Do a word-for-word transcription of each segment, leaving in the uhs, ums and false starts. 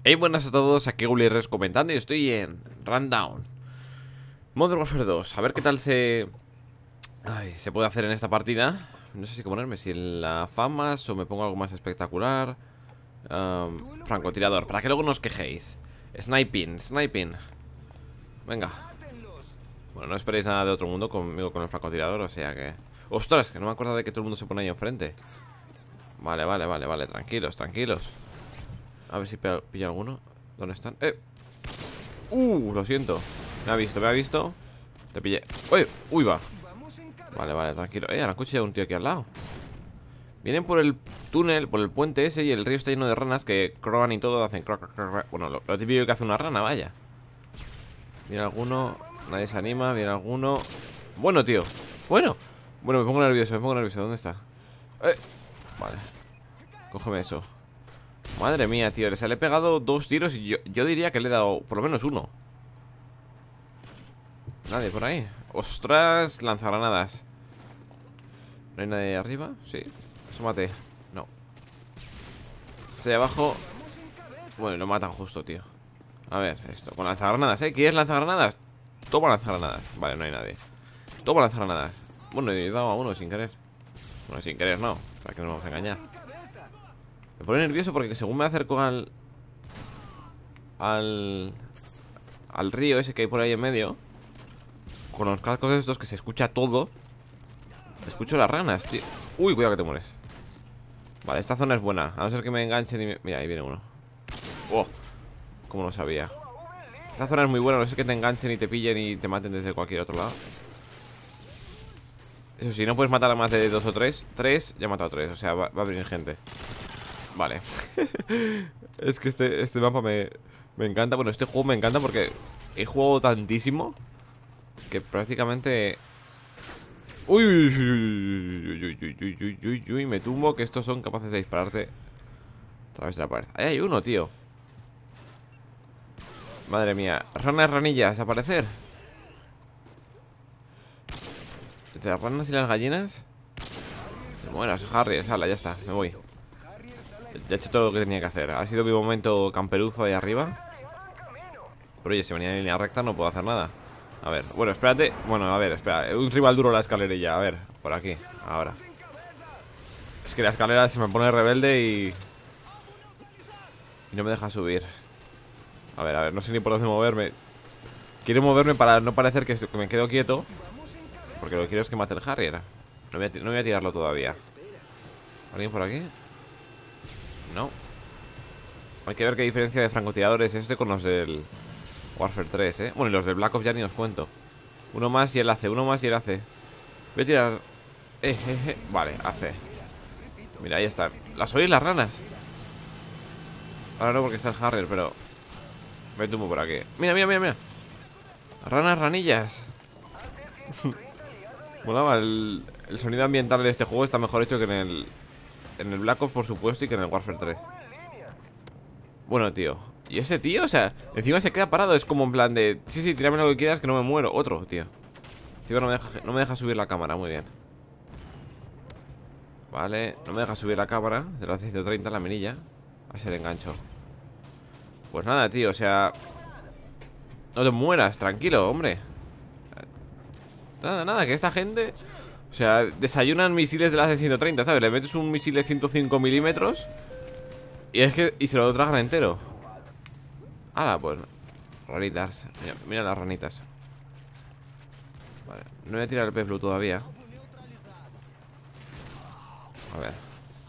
Hey, buenas a todos, aquí Gulirres comentando y estoy en Rundown Modern Warfare dos, a ver qué tal se... Ay, se puede hacer en esta partida. No sé si qué ponerme, si en la famas o me pongo algo más espectacular. um, Francotirador, para que luego no os quejéis. Sniping, sniping. Venga. Bueno, no esperéis nada de otro mundo conmigo con el francotirador, o sea que... ¡Ostras! Que no me acuerdo de que todo el mundo se pone ahí enfrente. Vale, vale, vale, vale, tranquilos, tranquilos. A ver si pillo alguno. ¿Dónde están? ¡Eh! ¡Uh! Lo siento. Me ha visto, me ha visto. Te pillé. ¡Uy! ¡Uy, va! Vale, vale, tranquilo. ¡Eh! Han cuchillado un tío aquí al lado. Vienen por el túnel, por el puente ese. Y el río está lleno de ranas que croban y todo. Hacen croc, croc, croc. Bueno, lo, lo típico que hace una rana, vaya. Viene alguno. Nadie se anima. Viene alguno. Bueno, tío. Bueno. Bueno, me pongo nervioso, me pongo nervioso. ¿Dónde está? ¡Eh! Vale. Cógeme eso. Madre mía, tío, le he pegado dos tiros y yo, yo diría que le he dado por lo menos uno. Nadie por ahí. Ostras, lanzagranadas. ¿No hay nadie arriba? Sí. Asómate. No. Estoy abajo. Bueno, lo matan justo, tío. A ver, esto, con lanzagranadas, ¿eh? ¿Quieres lanzagranadas? Toma lanzagranadas. Vale, no hay nadie. Toma lanzagranadas. Bueno, he dado a uno sin querer. Bueno, sin querer no, para que no nos vamos a engañar. Me pone nervioso porque según me acerco al... Al... Al río ese que hay por ahí en medio, con los cascos estos que se escucha todo. Escucho las ranas, tío. Uy, cuidado que te mueres. Vale, esta zona es buena. A no ser que me enganchen y me... Mira, ahí viene uno. Oh, como lo sabía. Esta zona es muy buena, a no ser que te enganchen y te pillen y te maten desde cualquier otro lado. Eso sí, no puedes matar a más de dos o tres. Tres, ya he matado a tres, o sea, va, va a venir gente. Vale. Es que este, este mapa me, me encanta. Bueno, este juego me encanta porque he jugado tantísimo que prácticamente... Uy, uy, uy, uy, uy, uy, uy, uy, uy, uy, me tumbo que estos son capaces de dispararte a través de la pared. Ahí hay uno, tío. Madre mía. Ranas, ranillas, aparecer. Entre las ranas y las gallinas. Se mueras, Harry, sala, ya está, me voy. Ya he hecho todo lo que tenía que hacer. Ha sido mi momento camperuzo ahí arriba. Pero oye, si venía en línea recta no puedo hacer nada. A ver, bueno, espérate. Bueno, a ver, espera. Un rival duro la escalerilla. A ver, por aquí, ahora. Es que la escalera se me pone rebelde y... Y no me deja subir. A ver, a ver, no sé ni por dónde moverme. Quiero moverme para no parecer que me quedo quieto, porque lo que quiero es que mate el Harrier. No voy a, no voy a tirarlo todavía. ¿Alguien por aquí? No. Hay que ver qué diferencia de francotiradores es este con los del Warfare tres, ¿eh? Bueno, y los del Black Ops ya ni os cuento. Uno más y él hace, uno más y él hace. Voy a tirar... Eh, eh, eh. Vale, hace. Mira, ahí están. ¿Las oís las ranas? Ahora no porque está el Harrier, pero... Me tumbo por aquí. Mira, mira, mira, mira. Ranas, ranillas. Molaba, el, el sonido ambiental de este juego está mejor hecho que en el... En el Black Ops, por supuesto, y que en el Warfare tres. Bueno, tío. ¿Y ese tío? O sea, encima se queda parado. Es como en plan de... Sí, sí, tírame lo que quieras que no me muero. Otro, tío. Tío, no me deja, no me deja subir la cámara. Muy bien. Vale, no me deja subir la cámara de la ciento treinta, la mirilla. A ver si le engancho. Pues nada, tío, o sea... No te mueras, tranquilo, hombre. Nada, nada, que esta gente... O sea, desayunan misiles de la C ciento treinta, ¿sabes? Le metes un misil de ciento cinco milímetros y es que... Y se lo tragan entero. Hala, pues... Ranitas. Mira, mira las ranitas. Vale, no voy a tirar el pez blue todavía. A ver.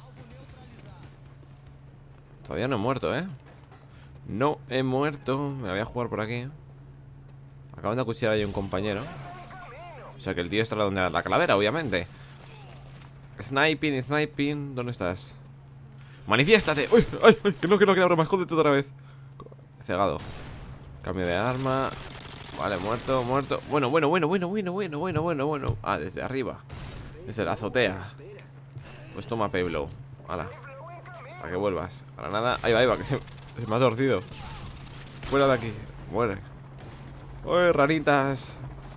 Todavía no he muerto, ¿eh? No he muerto. Me la voy a jugar por aquí. Acaban de acuchillar ahí a un compañero. O sea que el tío está donde la calavera, obviamente. Sniping, sniping. ¿Dónde estás? ¡Manifiéstate! ¡Uy! ¡Ay! ¡Ay! Que no, que no queda broma. Jódete otra vez. Cegado. Cambio de arma. Vale, muerto, muerto. Bueno, bueno, bueno, bueno, bueno, bueno, bueno, bueno, bueno. Ah, desde arriba. Desde la azotea. Pues toma Payblow. Hala. Para que vuelvas. Para nada. Ahí va, ahí va, que se, se me ha torcido. Fuera de aquí. Muere. ¡Uy, ranitas!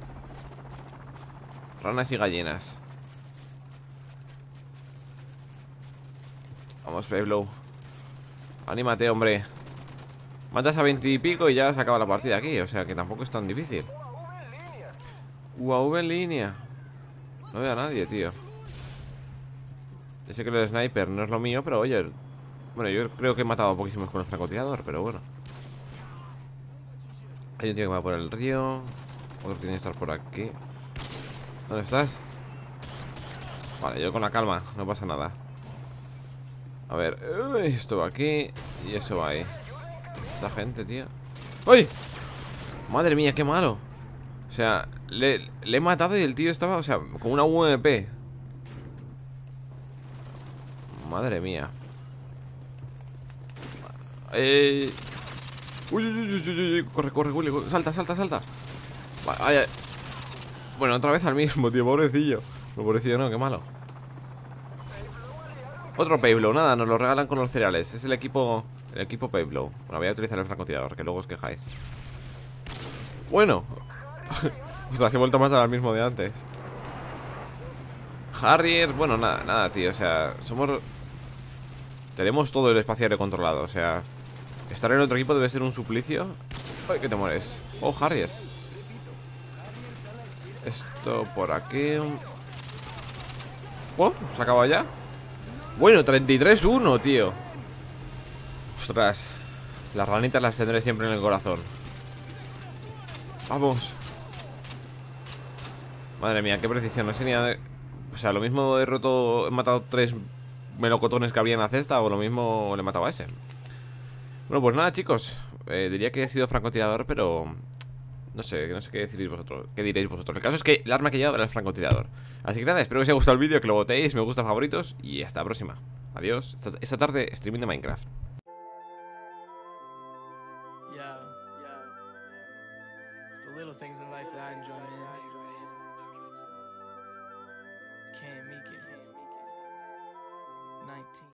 Ranas y gallinas. Vamos, Payblow. Anímate, hombre. Matas a veinte y pico y ya se acaba la partida aquí. O sea que tampoco es tan difícil. U A V en línea. No veo a nadie, tío. Yo sé que el sniper no es lo mío, pero oye. Bueno, yo creo que he matado a poquísimos con el francotirador, pero bueno. Hay un tío que va por el río. Otro tiene que estar por aquí. ¿Dónde estás? Vale, yo con la calma, no pasa nada. A ver, uy, esto va aquí y eso va ahí. Esta gente, tío. ¡Uy! Madre mía, qué malo. O sea, le, le he matado y el tío estaba, o sea, con una U M P. Madre mía. Eh... Uy, uy, uy, uy, uy, corre, corre, Willy, salta, salta, salta. Ay, ay. Bueno, otra vez al mismo, tío, pobrecillo. No, pobrecillo, no, qué malo. Otro Payblow, nada, nos lo regalan con los cereales. Es el equipo, el equipo Payblow. Bueno, voy a utilizar el francotirador, que luego os quejáis. Bueno. Ostras, he vuelto a matar al mismo de antes. Harrier, bueno, nada, nada, tío, o sea, somos... Tenemos todo el espacio aéreo controlado, o sea... Estar en otro equipo debe ser un suplicio. Ay, que te mueres. Oh, Harriers. Esto por aquí. Oh, ¿se acaba ya? Bueno, treinta y tres uno, tío. Ostras. Las ranitas las tendré siempre en el corazón. Vamos. Madre mía, qué precisión. No sé ni a... O sea, lo mismo he roto... He matado tres melocotones que había en la cesta, o lo mismo le he matado a ese. Bueno, pues nada, chicos, eh, diría que he sido francotirador, pero... No sé, no sé qué deciréis vosotros. ¿Qué diréis vosotros? El caso es que el arma que he llevado era el francotirador. Así que nada, espero que os haya gustado el vídeo, que lo votéis, me gusta, favoritos. Y hasta la próxima. Adiós. Esta, esta tarde, streaming de Minecraft. Yeah, yeah. It's the little things in life that I enjoy, man. Can't make it. nineteen